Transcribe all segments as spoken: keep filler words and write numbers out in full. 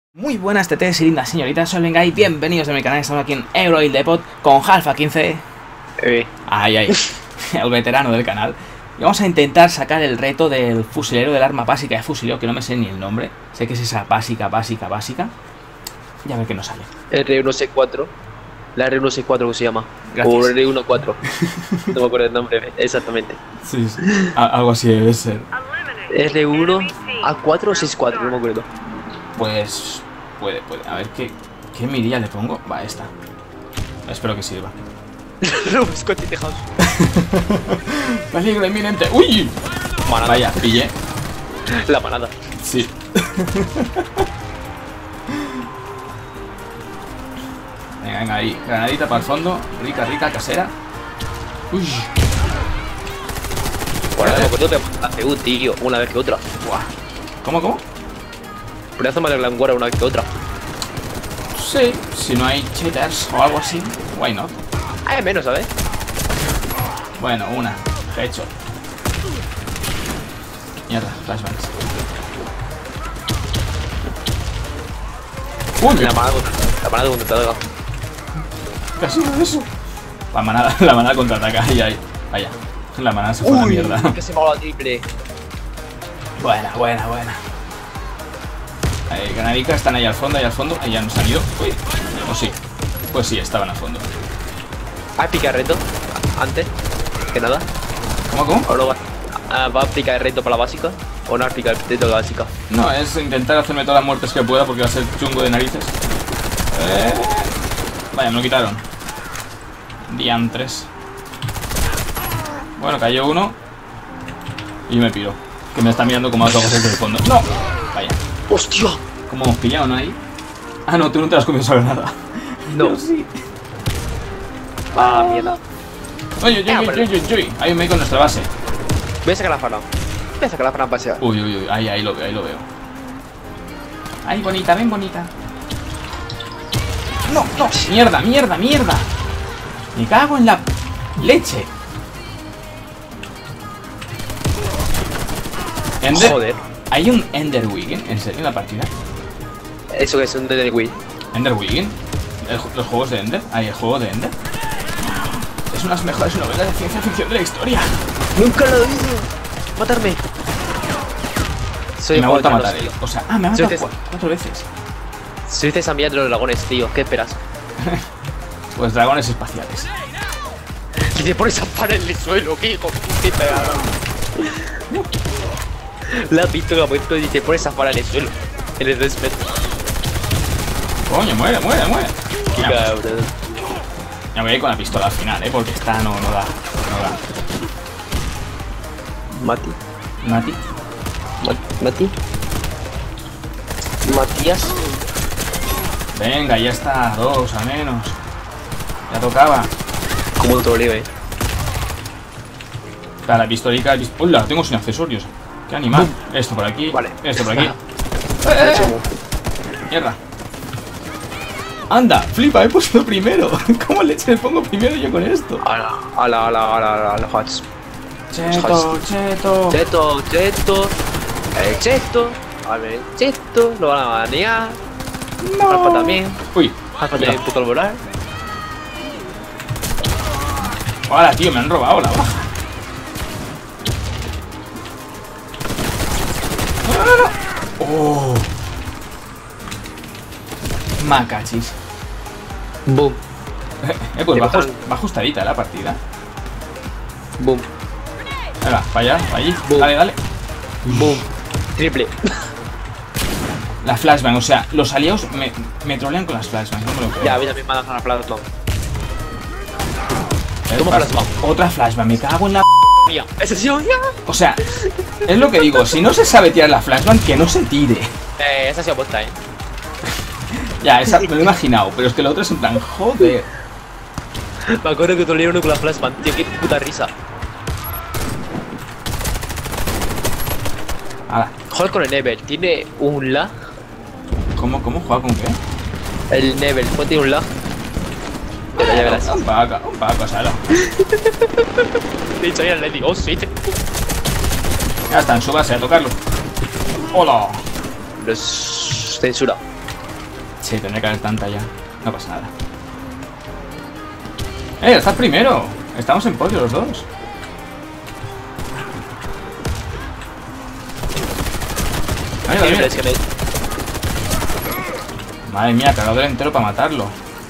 Muy buenas tetes y lindas señoritas, soy Venga y bienvenidos a mi canal. Estamos aquí en Eurohill Depot con Halfa quince. Eh. Ay, ay, el veterano del canal. Y vamos a intentar sacar el reto del fusilero del arma básica de fusilero, que no me sé ni el nombre. Sé que es esa básica, básica, básica. Y a ver qué nos sale. R uno C cuatro. La R uno C cuatro, ¿cómo se llama? Gracias. O R uno cuatro. No me acuerdo el nombre exactamente. Sí, sí. Algo así debe ser. R uno A cuatro o seis cuatro, no me acuerdo. Pues... Puede, puede. A ver, ¿qué, qué mirilla le pongo? Va, esta. Espero que sirva. Lo busco en House. Peligro inminente. ¡Uy! Manada. Vaya, pillé. La manada. Sí. Venga, venga, ahí. Granadita para el fondo. Rica, rica, casera. Uy. Bueno, me acuerdo de la C U, tío, una vez que otra. Buah. ¿Cómo, cómo? Pero hace más de la Languara una vez que otra. Sí, si no hay cheaters o algo así, why not? Hay menos, ¿sabes? Bueno, una. Hecho. Mierda, flashbangs. Uy, La manada contra la manada contraataca. casi no eso. La manada, la manada contraataca. Ahí, ahí. Vaya. La manada se fue a la mierda. Que se me ha dado triple. Buena, buena, buena. Ahí, Granadica, están ahí al fondo, ahí al fondo. Ahí ya no se han ido. Uy. O sí. Pues sí, estaban al fondo. ¿Va a picar reto? Antes que nada. ¿Cómo, cómo? ¿O no va, ah, ¿va a aplicar el reto para la básica? ¿O no aplica el reto de la básica? No, es intentar hacerme todas las muertes que pueda porque va a ser chungo de narices. Eh... Vaya, me lo quitaron. Diantres. Bueno, cayó uno. Y me piro. Que me está mirando como a los ojos desde el fondo. ¡No! Vaya. ¡Hostia! ¿Cómo hemos pillado, no ahí? Ah, no, tú no te has comido sobre nada. No. Yo sí. Ah, mierda. Oye, oye, oye, oye, oye. Hay un médico en nuestra base. Voy a sacar la fara. Voy a sacar la fara para pasear. Uy, uy, uy. Ahí, ahí lo veo, ahí lo veo. Ay, bonita, ven bonita. No, no. Mierda, mierda, mierda. Me cago en la leche. Ender. Joder. ¿Hay un Ender Wiggin? ¿En serio en la partida? Eso que es un D D Wii. ¿Ender Wiggin? ¿El, ¿Los juegos de Ender? ¿Hay el juego de Ender? Es una de las mejores novelas de ciencia ficción de la historia. Nunca lo he oído. Matarme. Soy Y me ha vuelto a Juan matar Carlos, él. O sea, ah, me ha matado Soy cu cuatro veces. Si dices a mí de los dragones, tío, ¿qué esperas? Pues dragones espaciales. Y te pones a parar en el suelo, ¿qué hijo? ¿Qué te hago? La has visto que ha puesto y te pones a parar en el suelo. En el respeto. Coño, muere, muere, muere. Qué Ya, cabrón. me voy a ir con la pistola al final, eh, porque esta no, no da. No da. Mati. Mati. Ma- Mati. Matías. Venga, ya está. Dos, al menos. Ya tocaba. Como un troleo, eh. Está la pistolica. Pist ¡Hola! Tengo sin accesorios. Qué animal. Esto por aquí. Vale. Esto por aquí. Ah. ¡Eh! Mierda. Anda, flipa, he puesto primero. ¿Cómo leche le pongo primero yo con esto? Ala, ala, ala, ala, ala, ala, hats. Cheto, cheto. Cheto, cheto. El cheto. A ver, el cheto. Lo van a banear. Alfa también. Uy. Alfa también, puto al volar. Hola, tío, me han robado la baja. No, no, no. Oh. Macachis. Boom. Eh, pues ¿Qué va, tal? just, va ajustadita, eh, la partida. Boom. Venga, para allá, para allí. Boom. Dale, dale. Boom. Triple. La flashbang, o sea, los aliados me, me trolean con las flashbangs, no me lo creo. Ya, a mí también me ha dado una plasma. Eh, toma pas- flashbang. Otra flashbang, me cago en la... Mía. ¿Es así? Ya. O sea, es lo que digo, si no se sabe tirar la flashbang, que no se tire. Eh, esa ha sido posta, eh. Ya, esa me lo he imaginado, pero es que lo otro es en plan, joder. Me acuerdo que troleé uno con la flashbang, tío, qué puta risa. Ahora, Joder con el Nebel, tiene un lag. ¿cómo, cómo juega con qué? El Nebel, pues tiene un lag. Ya, ya verás. Un paco, un paco, salo. De hecho, ahí le digo, oh, sí. Ya está, en su base, a tocarlo. ¡Hola! Los censura. leche, tendría que haber tanta ya. No pasa nada. ¡Eh! ¡Estás primero! Estamos en podio los dos. Ay, Sí, mira. es que me- Madre mía, cargador entero para matarlo.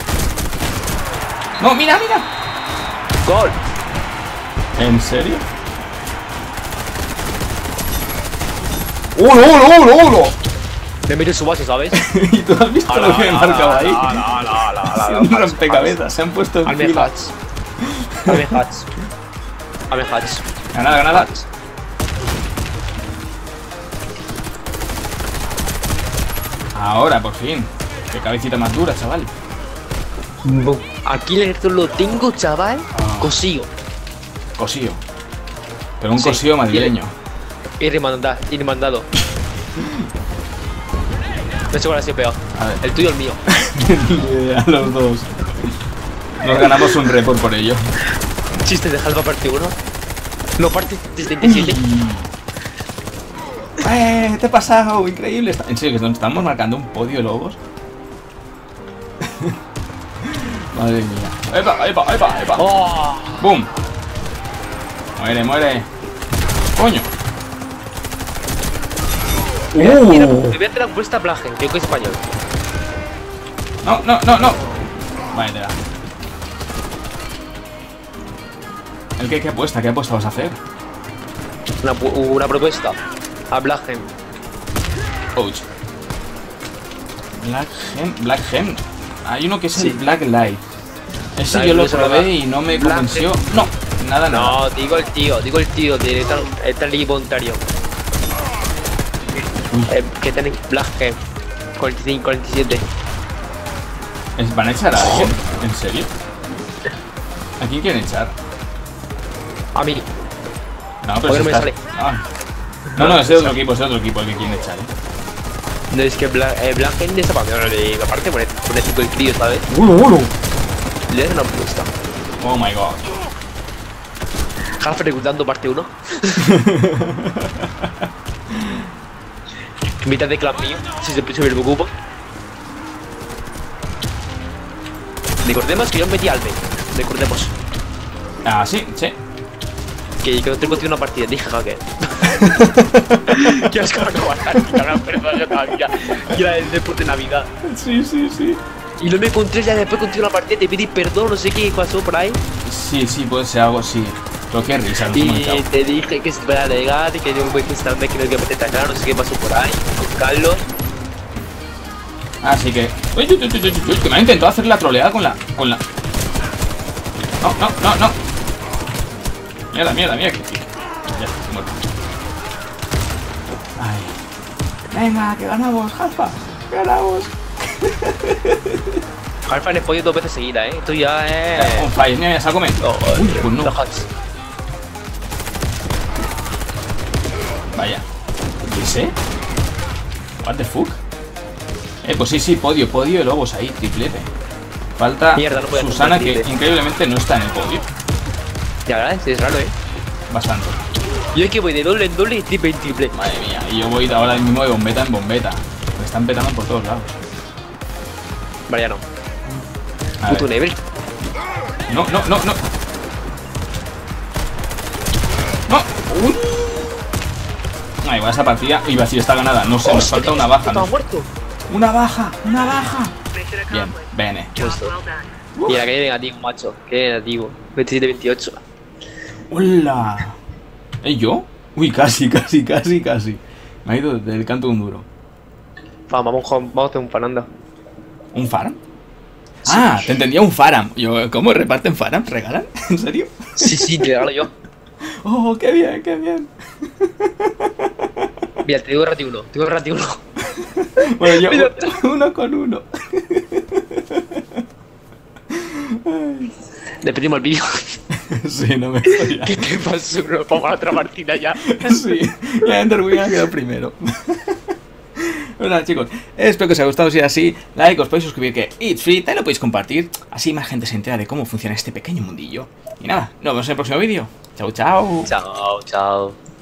¡No, mira, mira! ¡Gol! ¿En serio? ¡Uno, uno, uno, uno! Me mete su base, ¿sabes? ¿Y tú has visto Ala, lo que me he ala, marcado ala, ahí? ala, ala, ala, ala, Sí, ala, un ala, rompecabezas, se han puesto en Alme fila. Hats. Alme Hats. Alme Hats. Granada, granada. Hats. Ahora, por fin. Qué cabecita más dura, chaval. Aquí el ejército lo tengo, chaval. Ah. Cosido. Cosío. Pero un Sí. cosío madrileño. Y remandado. Y remandado. No sé cuál ha sido peor. A ver. El tuyo o el mío. A los dos. Nos ganamos un report por ello. Chiste de Halva parte uno. No, parte setenta y siete. ¡Eh! ¿Te he pasado? Increíble. En serio, que nos estamos marcando un podio de lobos. Madre mía. ¡Epa, epa, epa, epa! ¡Oh! ¡Bum! Muere, muere. ¡Coño! Mira, mira, Uh. me voy a hacer la apuesta a Blagen, creo que es español. No, no, no, no. Vale, te da. ¿El qué, qué apuesta? ¿Qué apuesta vas a hacer? Una, pu- una propuesta a Blagen. Ouch. Black Gem. Black Gem. Hay uno que es Sí. el Black Light. Ese Light, yo lo eso probé va. y no me Black convenció. No, nada, nada. No, digo el tío, digo el tío de tal, el tal equipo voluntario. Eh, que tenéis Blagen. cuarenta y cinco, cuarenta y siete. ¿Es- ¿Van a echar a alguien? ¿En serio? ¿A quién quieren echar? A mí. No, pero Joder, si me está- sale. Ah. No, no, es de otro equipo, es de otro equipo el que quieren echar, eh. No, es que Bla, eh, Blagen desapareció. Aparte, pone pone cinco el tío, ¿sabes? ¡Uno, uno! Le das una apuesta. Oh my god. Half reclutando parte uno. Mitad de clan mío, si se se me preocupa. Recordemos que yo metí al B. Recordemos. Ah, sí, sí. Que, que no tengo una partida, dije que. Que asco no bastante, cabrón, perdón, yo todavía. Y era el deporte de Navidad. Sí, sí, sí. Y no me encontré, ya después contigo una partida, te pedí perdón, no sé qué pasó por ahí. Sí, sí, puede ser algo así. Pero qué risa, nos hemos Y echado. te dije que se fuera legal y que yo voy a estarme que no hay que meter tan claro, no sé qué pasó por ahí. Con Carlos. Así que. Uy, uy, uy, uy, uy, que me ha intentado hacer la troleada con la. con la. No, no, no, no. Mierda, mierda, mierda. Que... Ya, estoy muerto. Ay. Venga, que ganamos, Jalfa. Que ganamos. Alfa le he podido dos veces seguida, eh. Esto ya es. Un fire, mira, se ha comido. Oh, Uy, pues no. los hacks. Vaya. ¿Qué sé? What the fuck? Eh, pues sí, sí, podio, podio de lobos ahí, triplete. Falta Mierda, no puedo hacer Susana, un que triple. increíblemente no está en el podio. Ya, ¿verdad? Sí, es raro, eh. Bastante. Yo es que voy de doble en doble y triple en triple. Madre mía, y yo voy de ahora mismo de bombeta en bombeta. Me están petando por todos lados. Vale, ya no. A Puto ver. Nebel. No, no, no, no. No. Uy. Ah, igual esa partida iba así, está ganada. No sé, nos falta una baja, ¿no? ¿no? muerto. Una baja, una baja. Bien, bene. Puesto. Mira, que negativo, macho. Que negativo. veintisiete veintiocho. ¡Hola! ¿Eh, yo? Uy, casi, casi, casi, casi. Me ha ido del canto de un duro. Vamos, vamos, vamos a hacer un fananda. ¿Un Faram? Ah, te entendía un Faram. Yo, ¿cómo reparten Faram? ¿Regalan? ¿En serio? Sí, sí, te regalo yo. Oh, qué bien, qué bien. Mira, te digo rati uno. Te digo rati uno. Bueno, yo Mira. uno con uno. Despedimos el vídeo. Sí, no me estoy. ¿Qué te pasó? Nos vamos a otra partida ya. Sí, ya Ender Wing ha quedado primero. Bueno, chicos, espero que os haya gustado. Si es así, like, os podéis suscribir, que it's free, también lo podéis compartir. Así más gente se entera de cómo funciona este pequeño mundillo. Y nada, nos vemos en el próximo vídeo. Chao, chao. Chao, chao.